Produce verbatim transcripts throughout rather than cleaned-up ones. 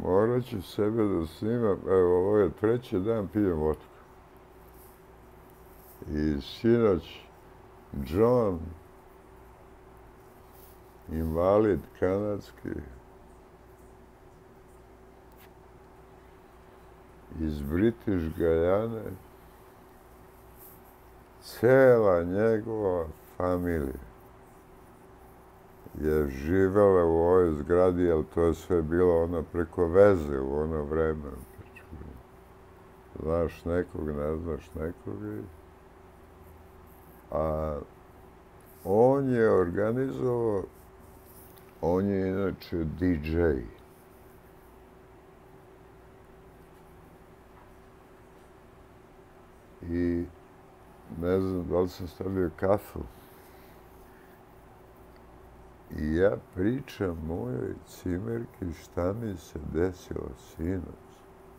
morat ću sebe da snimam, evo, ovo je treći dan pijem vodku. I sinoć John, invalid kanadski, iz British Gajane, cela njegova familija je živela u ovoj zgradi, jer to je sve bilo ono preko veze u ono vreme. Znaš nekog, ne znaš nekog. A on je organizovao, on je inače D J. I ne znam da li sam stavio kafu. I ja pričam mojoj cimerki šta mi se desilo sinoć.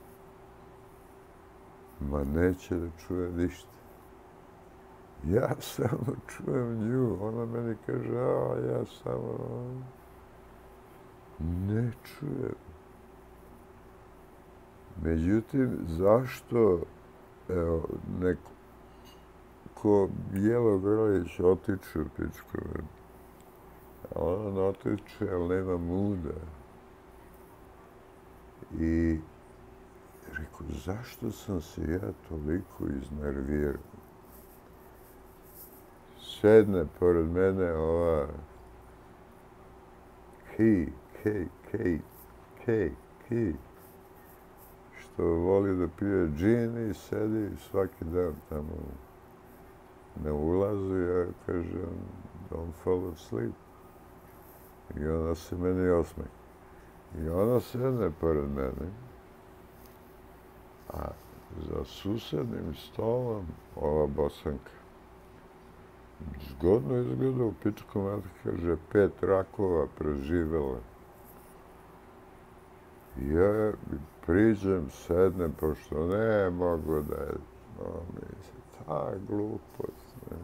Ma neće da čuje ništa. Ja samo čujem nju, ona meni kaže, a ja samo ne čujem. Međutim, zašto, evo, neko ko Bijelo Grlić otiče u pičku, ona otiče, ali nema muda. I rekao, zašto sam se ja toliko iznervirao? Sedne pored mene ova Ki, Kej, Kej, Kej, Ki, što voli da pije džin i sedi svaki dan tamo. Ne ulazi, ja kažem, don't fall asleep. I ona se meni osmeh. I ona sedne pored mene, a za susednim stolom ova Bosanka. Zgodno izgleda u pičku mati, kaže, pet rakova preživela. Ja priđem, sednem, pošto ne mogu da je, no, misli, ta glupost, ne.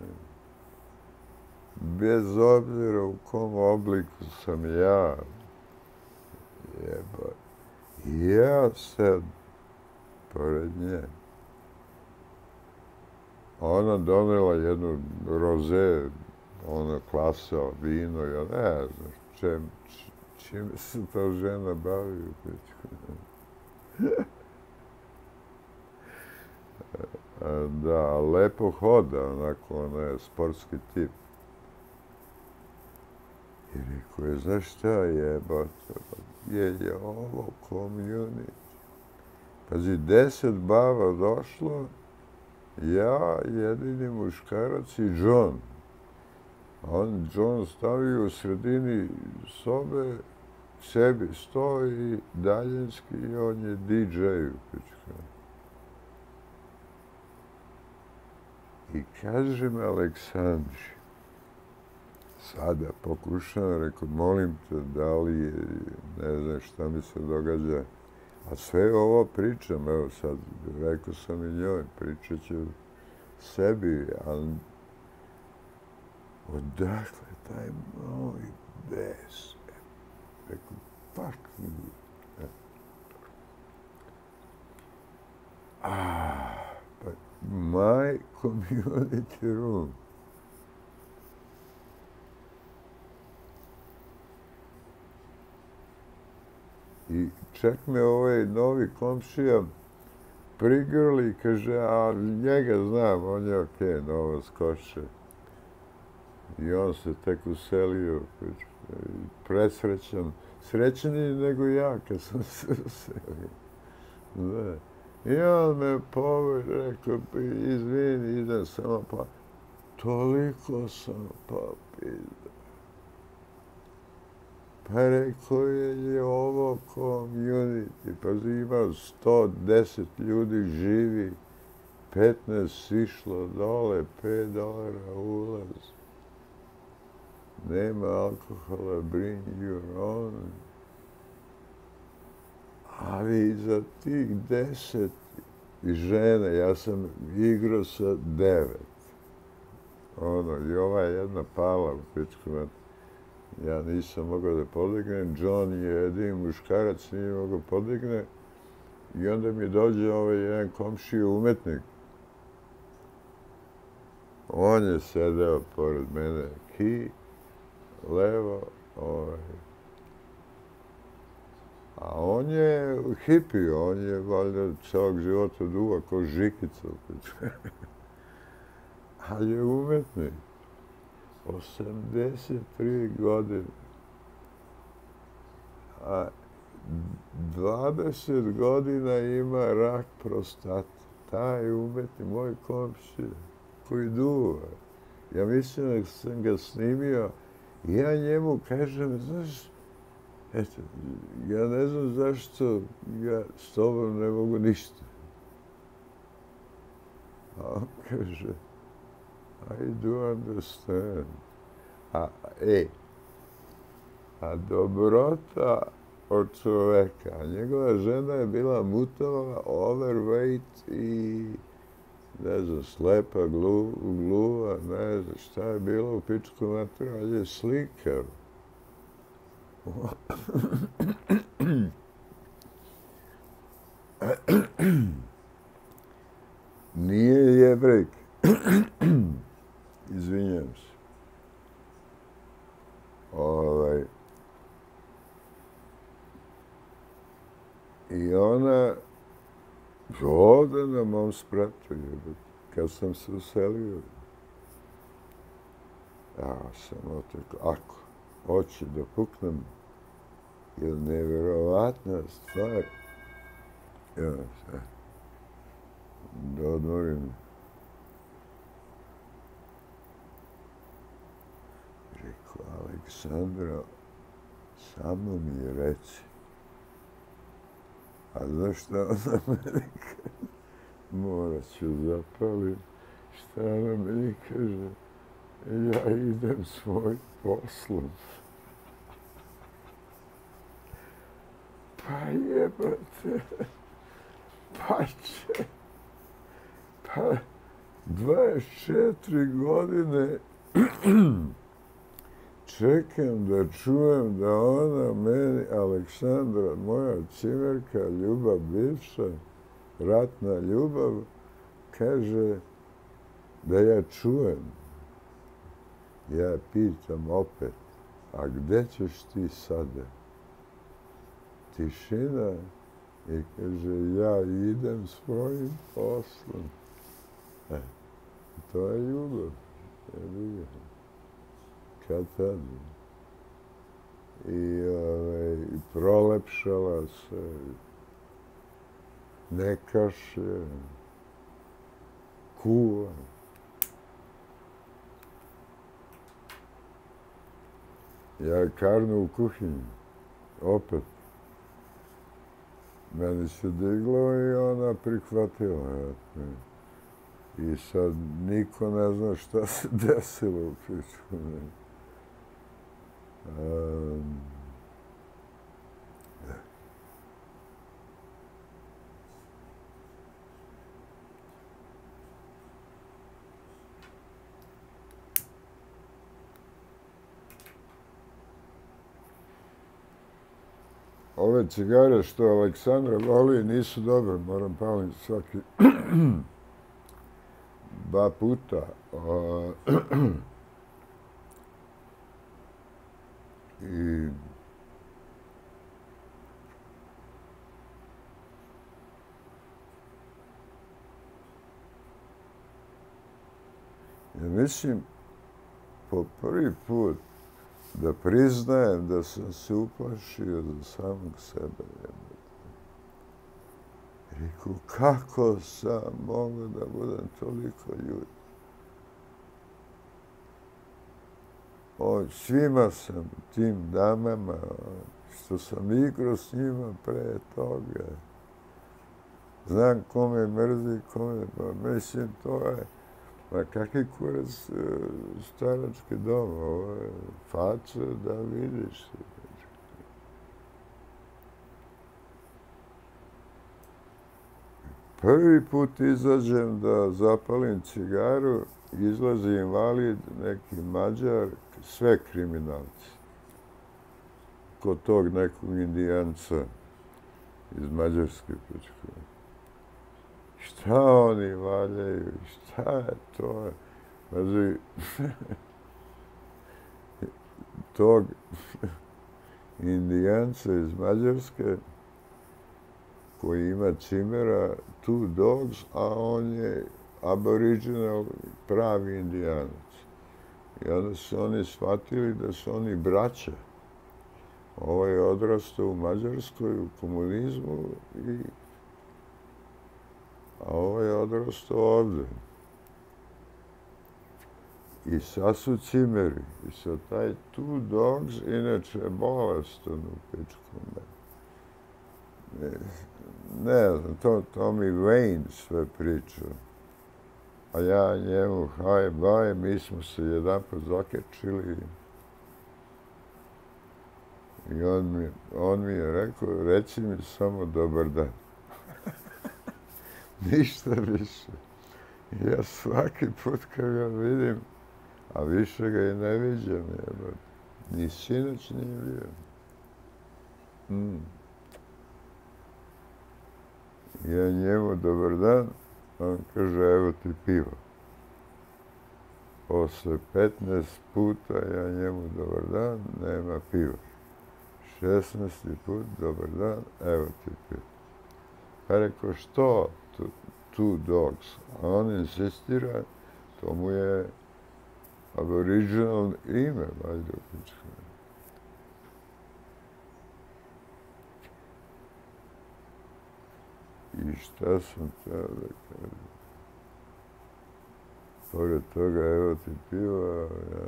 Bez obzira u kom obliku sam ja, jeba, ja sed pored nje. Ona donela jednu roze, ona klasa vino, ja ne znam čem, čime se ta žena bavi u pičku. Da, lepo hoda, onako, ona je sportski tip. I rekao je, znaš šta jebate, je je ovo community. Pazi, deset baba došlo, ja, jedini muškarac i John. On, John stavio u sredini sobe, sebi sto i daljinski i on je D J u pičku. I kaže mi Aleksandri, sada pokušavam, rekao, molim te, da li je, ne znam šta mi se događa. A sve ovo pričam, evo sad, rekao sam i njoj, pričat ću sebi, ali odakle taj moj bes? Rekao, fuck you. Ah, pa my community room. I čak me ovaj novi komšija prigrli i kaže, a njega znam, on je okej, novo skoče. I on se tek uselio, presrećan, srećniji nego ja kad sam se uselio. Da. I on me poveo, rekao, izvini, idem samo pa, toliko sam popizao. Pa rekao je, je ovo community, pa ima sto deset ljudi živi, petnaest sišlo dole, pet dolara ulaz. Nema alkohola, bring your own. Ali za tih deset žene, ja sam igrao sa devet. Ono, i ova jedna pala u pičku. Ja nisam mogao da podignem, John je jedini muškarac, nije mogao podigne. I onda mi dođe ovaj jedan komšija umetnik. On je sedeo pored mene, ki, levo, ovaj. A on je hipi, on je valjda celog života duva ko žikica. Ali je umetnik. osamdeset tri godine. A dvadeset godina ima rak prostate. Taj umetnik, moj komšija, koji duva. Ja mislim da sam ga snimio i ja njemu kažem, znaš, eto, ja ne znam zašto ja s tobom ne mogu ništa. A on kaže, I do understand. A, e, a dobrota od čoveka. A njegova žena je bila mutava, overweight i, ne znam, slepa, glu, gluva, ne znam šta je bilo u pičku materiju, ali je slikar. Nije Jevrejk. Izvinjam se. Ovaj. I ona ovde na mom spratu, kad sam se uselio, ja sam otekao, ako hoće da puknem, je nevjerovatna stvar, ja se, da odmorim. Rekao, Aleksandra, samo mi je reci. A znaš šta ona meni kaže? Morat ću zapalim. Šta ona meni kaže? Ja idem svoj poslom. Pa jebate. Pa će. Pa dvadeset četiri godine čekam da čujem da ona meni, Aleksandra, moja cimerka, ljubav bivša, ratna ljubav, kaže da ja čujem. Ja pitam opet, a gde ćeš ti sada? Tišina i kaže, ja idem svojim poslom. E, to je ljubav. Je kad tad. I ovaj, prolepšala se, ne kaše, kuva. Ja karnu u kuhinji, opet. Meni se diglo i ona prihvatila. I sad niko ne zna šta se desilo u priču. Um, Ove cigare što Aleksandra voli nisu dobre, moram paliti svaki dva puta. I ja mislim po prvi put da priznajem da sam se uplašio za samog sebe. Rekao, kako sam mogao da budem toliko ljudi? O, svima sam, tim damama, što sam igrao s njima pre toga. Znam ko me mrzi, ko me, pa mislim, to je, ma kakvi kurac starački dom, ovo je faca da vidiš. Prvi put izađem da zapalim cigaru, izlazi invalid, neki Mađar, sve kriminalci. kod tog nekog Indijanca iz Mađarske. Šta oni valjaju? Šta je to? Pazi, tog Indijanca iz Mađarske koji ima cimera Two Dogs, a on je aboriginal, pravi Indijanac. I onda su oni shvatili da su oni braća. Ovo je odrastao u Mađarskoj, u komunizmu, i, a ovo je odrastao ovde. I sad su cimeri. I sad taj Two Dogs, inače je bolestan u pičku. Ne, ne znam, to, to mi Wayne sve priča. A ja njemu, haj, baj, mi smo se jedanput zakečili. I on mi, on mi je rekao, reci mi samo dobar dan. Ništa više. I ja svaki put kad ga vidim, a više ga i ne viđam, jebate. Ni sinoć nije bio. Mm. Ja njemu dobar dan, on kaže, evo ti pivo. Posle petnaest puta ja njemu dobar dan, nema piva. šesnaesti put, dobar dan, evo ti pivo. Pa rekao, što Two Dogs? A on insistira, to mu je aboriginal ime, valjda. I šta sam teo da kažem? Pored toga, evo ti piva, ja,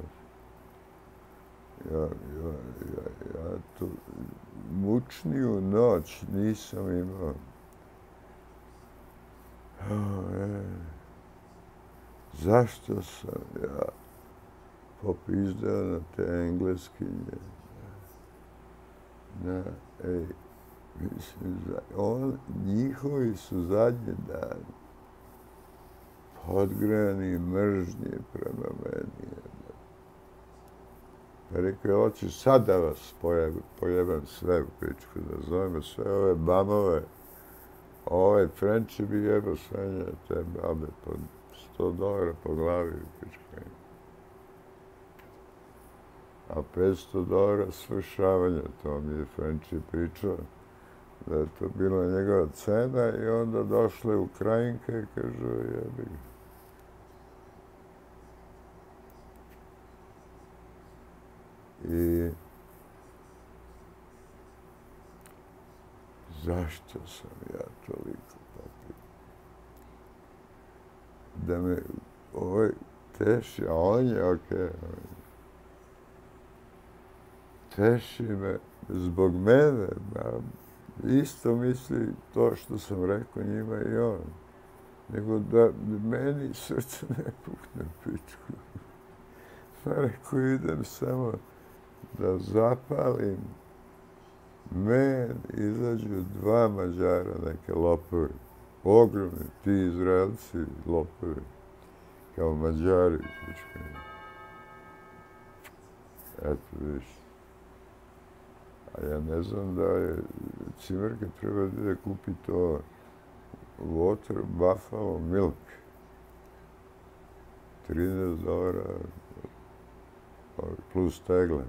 ja, ja, ja, ja tu mučniju noć nisam imao. E, zašto sam ja popizdao na te engleskinje? Na, ej, mislim, on, njihovi su zadnji dan podgrani mržnje prema meni. Pa rekao, hoćeš sad da vas pojebam, pojebam sve u pičku, da zovem sve ove bamove, ove Frenči bi jebao sve te babe po sto dolara po glavi u pičku. A petsto dolara svršavanja, to mi je Frenči pričao, da je to bila njegova cena i onda došle Ukrajinke i kažu, jebi ga. I zašto sam ja toliko papio? Da me ovaj teši, a on je okej, teši me zbog mene, isto misli to što sam rekao njima i on, nego da meni srce ne pukne pičku. Pa rekao, idem samo da zapalim men, izađu dva Mađara, neke lopovi, ogromni, ti Izraelci lopovi, kao Mađari. Eto, viš. A ja ne znam da je cimerka treba da kupi to water buffalo milk. trinaest dolara plus tegle.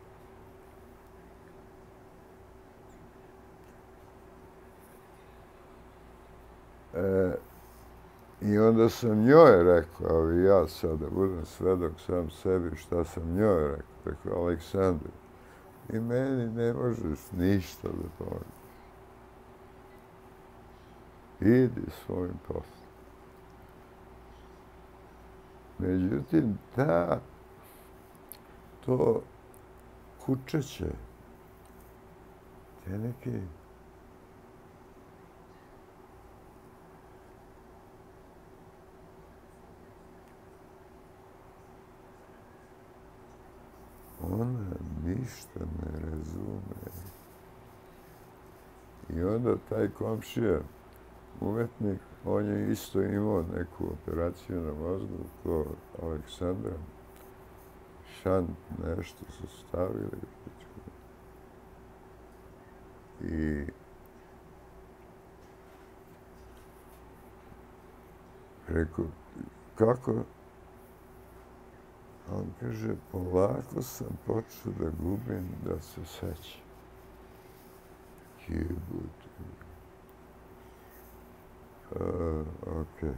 E, I onda sam njoj rekao, ali ja sad da budem svedok sam sebi šta sam njoj rekao, rekao Aleksandru, i meni ne možeš ništa da pomoći. Idi svojim poslom. Međutim, ta, to kučeće, te neke ona ništa ne razume. I onda taj komšija, umetnik, on je isto imao neku operaciju na mozgu, ko Aleksandra. Šant nešto su stavili. I rekao, kako? On kaže, polako sam počeo da gubim, da se sećam. Jebote. Uh, ok.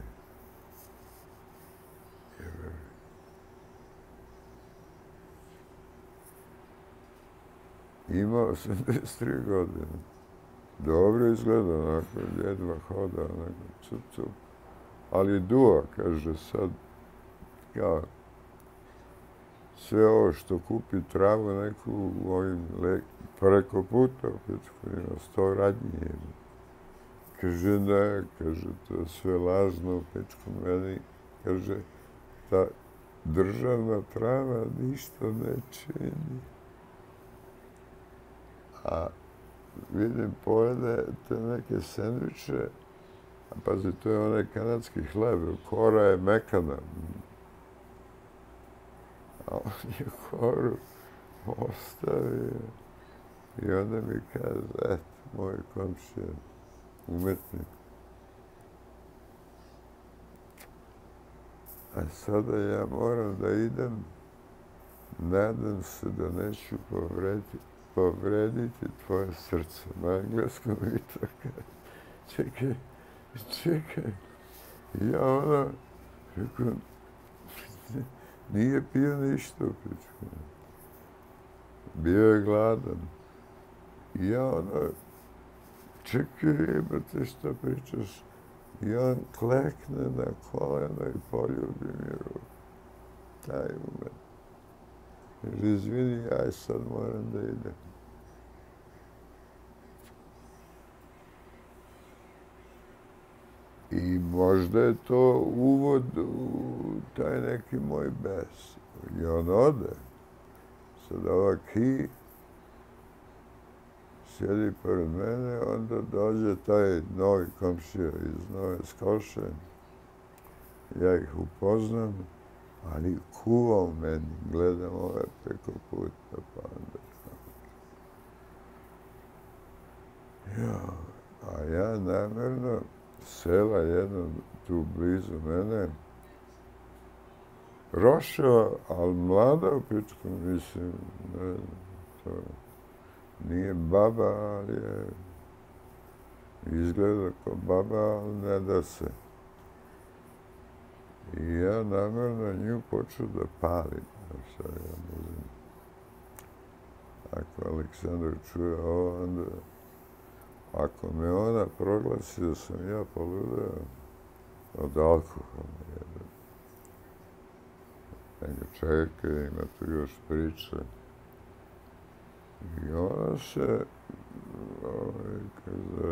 Ima osamdeset tri godine. Dobro izgleda, onako, jedva hoda, onako, cup, cup. Ali duva, kaže, sad, kao, sve ovo što kupi travu neku u ovim le... preko puta, opet ima sto radnje. Kaže, ne, kaže, to je sve lažno, pečko meni, kaže, ta državna trava ništa ne čini. A vidim, pojede te neke sendviče, a pazi, to je onaj kanadski hleb, kora je mekana. A on je koru ostavio i onda mi kaže, eto, moj komšija, umetnik. A sada ja moram da idem, nadam se da neću povrediti, povrediti tvoje srce. Na engleskom mi to kaže. Čekaj, čekaj. Ja ono, rekao, nije pio ništa u pičku. Bio je gladan. I ja ono, čekaj, jebate, šta pričaš? I on klekne na koleno i poljubi mi ruku. Taj umet. Kaže, izvini, ja sad moram da idem. I možda je to uvod u taj neki moj bes. I on ode. Sad ova Ki sjedi pored mene, onda dođe taj novi komšija iz Nove Skoše. Ja ih upoznam, ali kuva u meni. Gledam ove preko puta, pa onda... Ja, a ja namjerno sela jedno tu blizu mene, Roševa, ali mlada u pičku, mislim, ne znam, to nije baba, ali je, izgleda kao baba, ali ne da se. I ja namjerno nju počeo da palim. Sad ja ne znam. Ako Aleksandar čuje ovo, onda... Ako me ona proglasi da sam ja poludeo od alkohola, jedan. Nego čekaj, ima tu još priče. I ona se, ovaj, kada,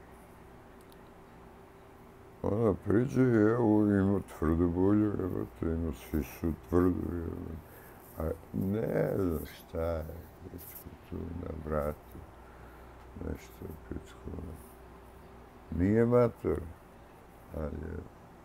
ona priđe i evo ima tvrdu bulju, evo te ima svi su tvrdu, evo. A ne znam šta je, tu na vratu. Nešto pičko. Nije mater, ali je.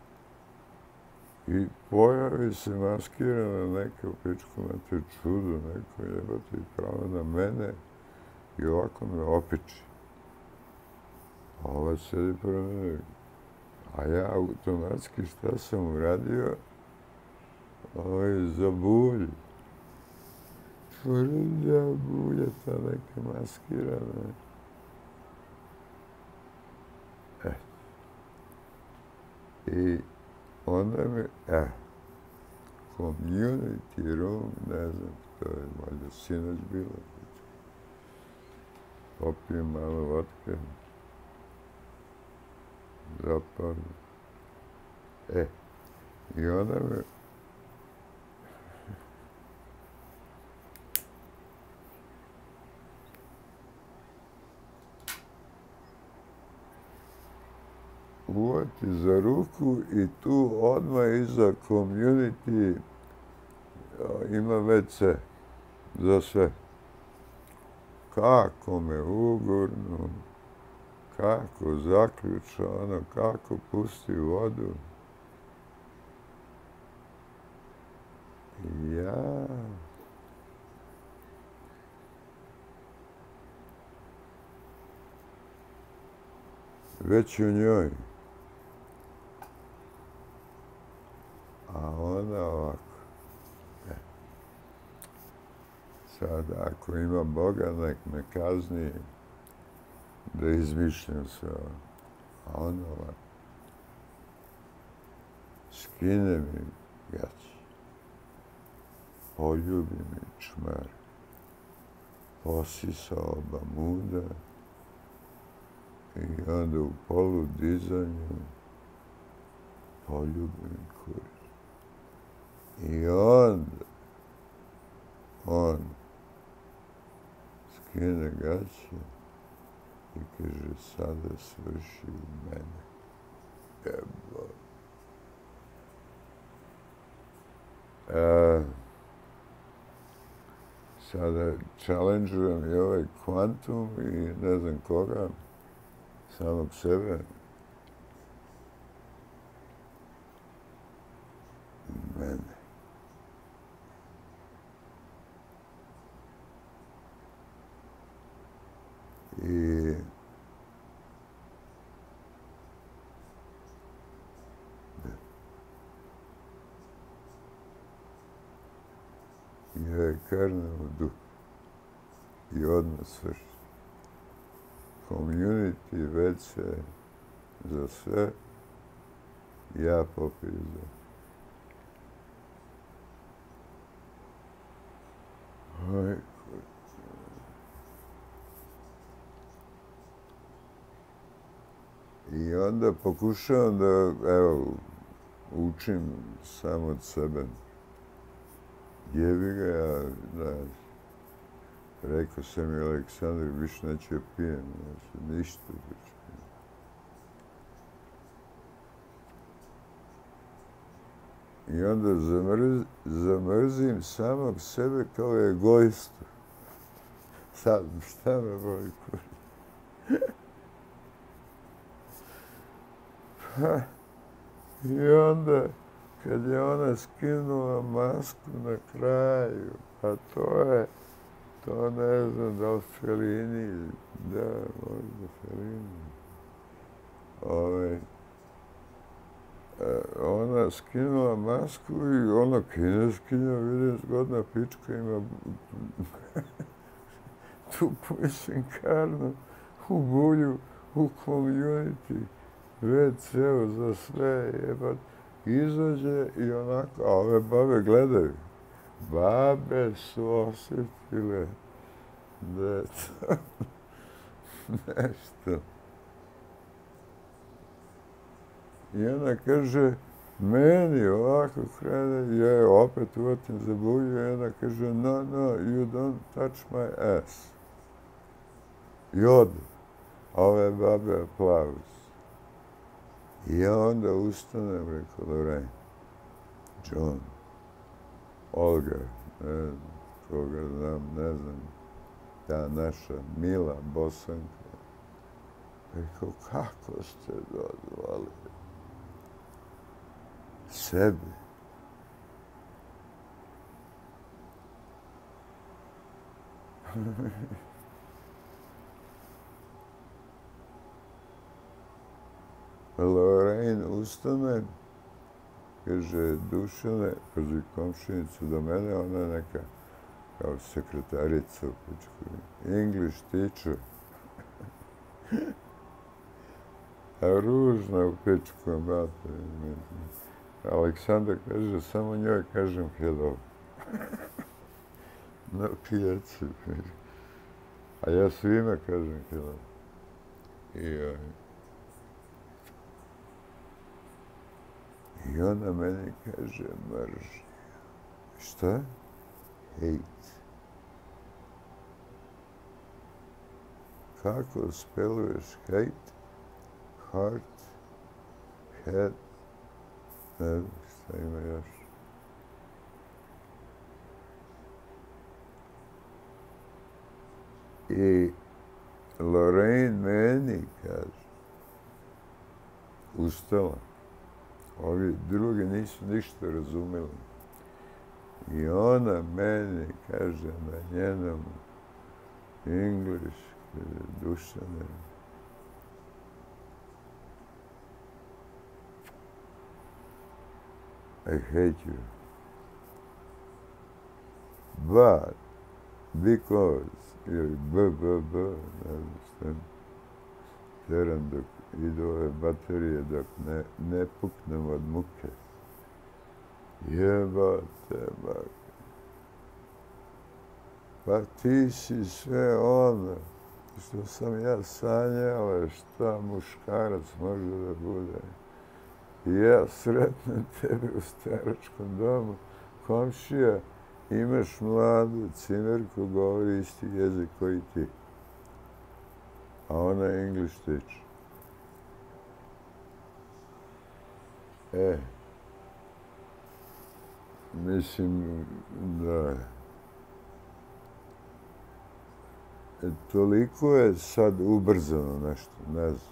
I pojavi se maskirana neka pičko mater čudo, neko jebate i pravo na mene i ovako me opiči. A ova sedi pored mene. A ja automatski šta sam uradio? Ovaj za bulj. Tvrda bulja, ta neka maskirana. I onda mi, eh, community room, ne znam, to je valjda sinoć bilo. Popijem malo vodke, zapalim. E, i onda me, uvati za ruku i tu odmah iza community ima ve ce za sve. Kako me ugurnu, kako zaključa, ono, kako pusti vodu. Ja... već u njoj. A ona ovako. E. Sad, ako ima Boga, nek me kazni da izmišljam se ovo. A ona ovako. Skine mi gaći. Poljubi mi čmar. Posisa oba muda. I onda u polu dizanju poljubim kurac. I onda on skine gaće i kaže, sada svrši u mene. Evo. E, sada challengerujem i ovaj kvantum i ne znam koga, samog sebe. Mene. I ja je karne u duh i odmah svrši. Community već se za sve, ja popiju za. Aj, i onda pokušavam da, evo, učim sam od sebe. Jebi ga, ja, da, rekao sam i Aleksandar, više neću ja pijem, znači, ništa više. I onda zamrz, zamrzim samog sebe kao egoistu. Sad, šta me boli kuri? Pa, i onda, kad je ona skinula masku na kraju, a to je, to ne znam da li Fellini, da, možda Fellini. Ove, ona skinula masku i ona kineskinja, vidim, zgodna pička ima tu pošenkarnu u bulju, u community, ve ce-u za sve, jebat. Izađe i onako, a ove babe gledaju. Babe su osjetile da je to nešto. I ona kaže, meni ovako krene, ja je opet uvatim za bulju i ona kaže, no, no, you don't touch my ass. I ode. A ove babe aplauz. I ja onda ustanem, rekao, Lorraine, John, Olga, ne znam, koga znam, ne znam, ta naša mila Bosanka. Rekao, kako ste dozvali sebi? Lorraine ustane, kaže, Dušane, pazi komšinica do mene, ona je neka kao sekretarica u pičku. English teacher. A ružna u pičku, mate. Aleksandar kaže, samo njoj kažem hello. Na pijaci. A ja svima kažem hello. I, I ona meni kaže mržnja. Šta? Hate. Kako speluješ hate? Heart? Head? Ne znam šta ima još. I Lorraine meni kaže, ustala. Ovi drugi nisu ništa razumeli. I ona meni kaže na njenom English, Dušane, I hate you. But because ili b, b, b, ne znam, teram dok idu ove baterije dok ne, ne puknem od muke. Jebate, bak. Pa ti si sve ono što sam ja sanjala šta muškarac može da bude. I ja sretnem tebe u staračkom domu, komšija, imaš mladu cimerku, govori isti jezik koji ti. A ona je English teacher. E, mislim da e, toliko je sad ubrzano nešto, ne znam.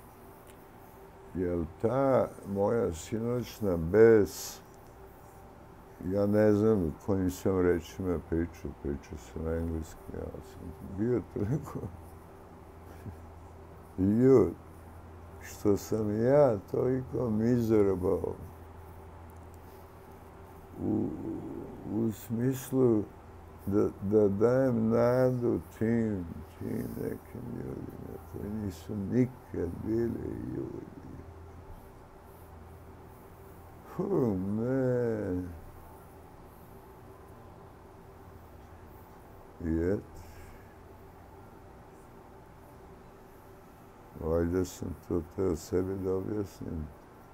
Jel ta moja sinoćna bes, ja ne znam kojim sam rečima pričao, pričao sam engleski, ja sam bio toliko ljud, što sam ja toliko miserable u, u smislu da, da dajem nadu tim, tim nekim ljudima koji nisu nikad bili ljudi. Oh, man. I eto. Valjda sam to teo sebi da objasnim.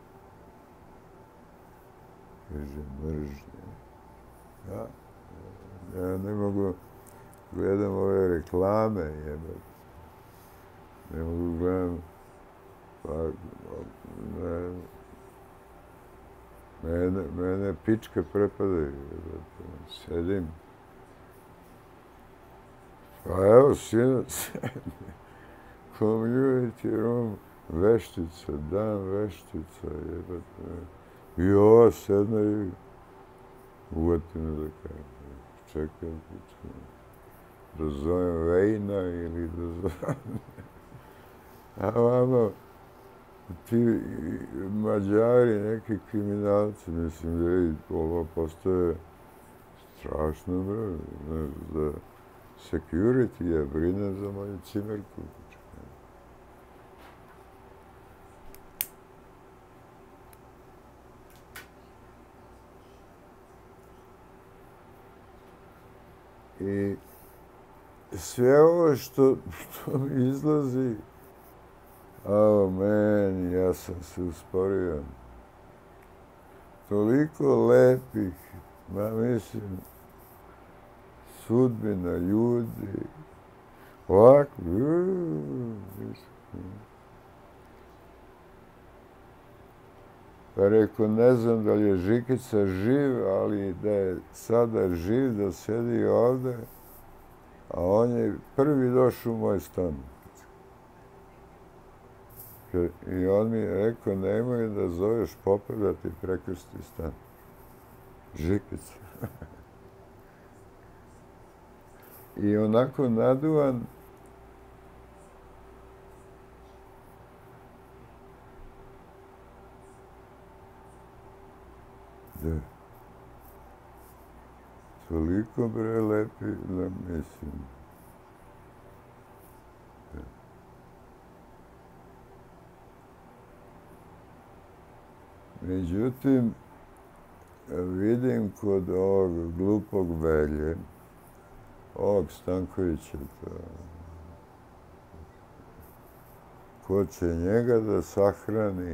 Kaže, mržnja. Ja, ja ne mogu gledam ove reklame, jebate. Ne mogu gledam, pa, ne, mene, mene pičke prepadaju, jebate. Sedim. Pa evo, sinac, community room, veštica, dan veštica, jebate. I ova sedna i uvati me da kažem, čekaj, da zovem Vejna ili da zovem... A vamo, ti Mađari, neki kriminalci, mislim da je ovo postoje strašno brzo, ne, za security, ja brinem za moju cimerku. I sve ovo što, što mi izlazi, oh man, ja sam se usporio. Toliko lepih, ma mislim, sudbina ljudi, ovako, pa rekao, ne znam da li je Žikica živ, ali da je sada živ, da sedi ovde, a on je prvi došao u moj stan. I on mi je rekao, nemoj da zoveš popa da ti prekrsti stan. Žikica. I onako naduvan, da, toliko bre lepi, da mislim. Da. Međutim, vidim kod ovog glupog Velje, ovog Stankovića, ko će njega da sahrani,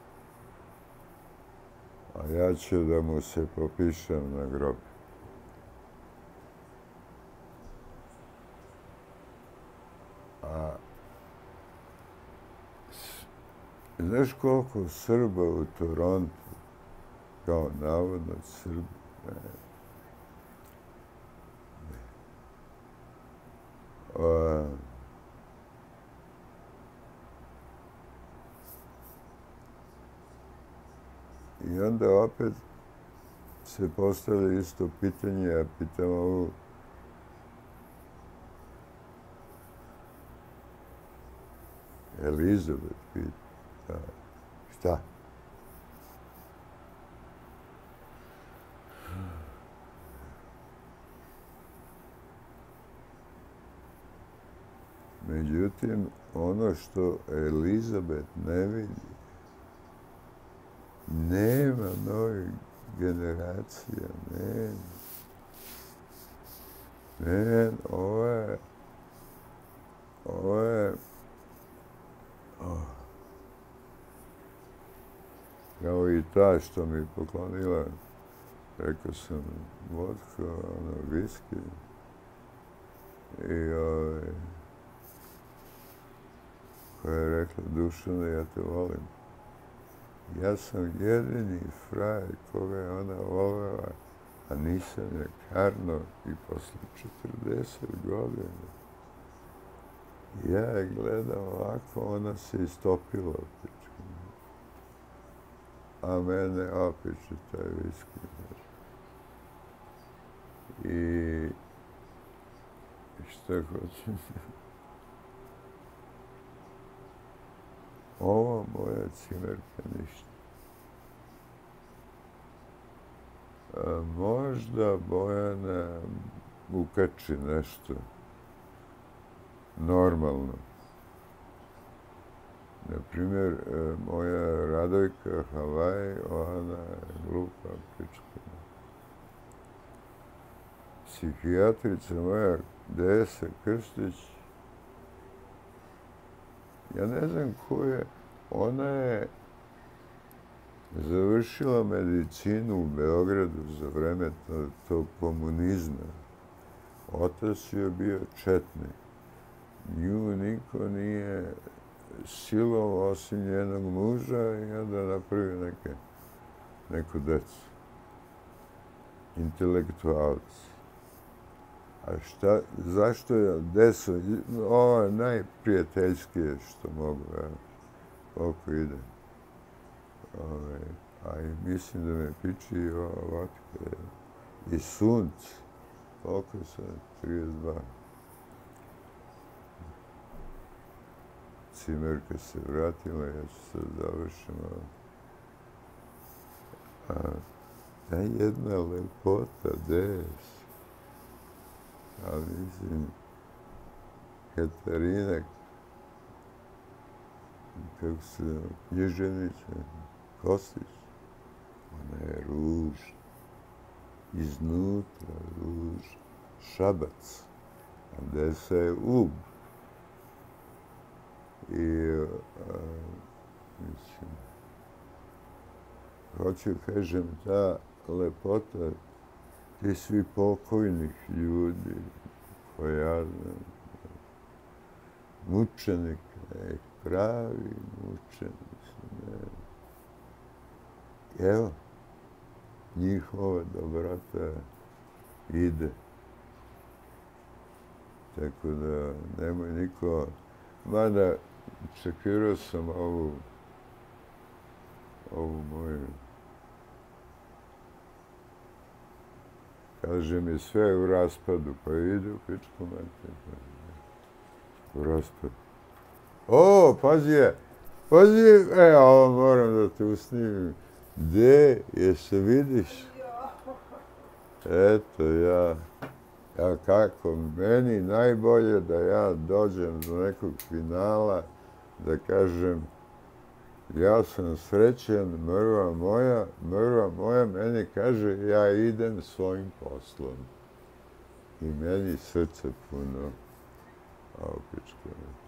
a ja ću da mu se popišem na grob. A znaš koliko Srba u Torontu, kao navodno Srbi, ne, a, i onda opet se postavlja isto pitanje, ja pitam ovu Elizabeth, pita, šta? Međutim, ono što Elizabet ne vidi, nema novih generacija, nema. Ne, ovo je, ovo je, oh, kao i ta što mi poklonila, rekao sam, vodka, ono, viski, i ovaj, koja je rekla, Dušane, ja te volim. Ja sam jedini frajer koga je ona voljela, a nisam je karno i posle četrdeset godina. Ja je gledam ovako, ona se istopila opet. A mene opet će taj viski. I šta hoćem? Ovo moja cimerka ništa. A možda Bojana ukači nešto normalno. Naprimjer, moja Radojka Havaj, ona je glupa pička. Psihijatrica moja Desa Krstić, ja ne znam ko je, ona je završila medicinu u Beogradu za vreme tog komunizma. Otac je bio četnik. Nju niko nije silovao osim njenog muža i onda napravio neke, neku decu. Intelektualci. A šta, zašto je Deso, ovo je najprijateljskije što mogu, ja, koliko ide. Ove, a i mislim da me piči i ova vatka. I sunce, koliko sam, trideset dva. Cimerka se vratila, ja ću sad završim. A ta jedna lepota, des. Ali mislim, Katarina, kako se, književnica, Kostić, ona je ružna, iznutra ružna, Šabac, a Desa je ub. I, a, mislim, hoću kažem, ta lepota ti svi pokojnih ljudi, koja ja znam, mučenik, ne, pravi mučenik, ne. Evo, njihova dobrota ide. Tako da nemoj niko, mada čekirao sam ovu, ovu moju, kaže mi sve u raspadu, pa ide u pičku mater. U raspadu. O, pazi je, pazi je, e, ovo moram da te usnimim. Gde, je se vidiš? Eto, ja, ja kako, meni najbolje da ja dođem do nekog finala, da kažem, ja sam srećen, mrva moja, mrva moja meni kaže, ja idem svojim poslom. I meni srce puno, a opička.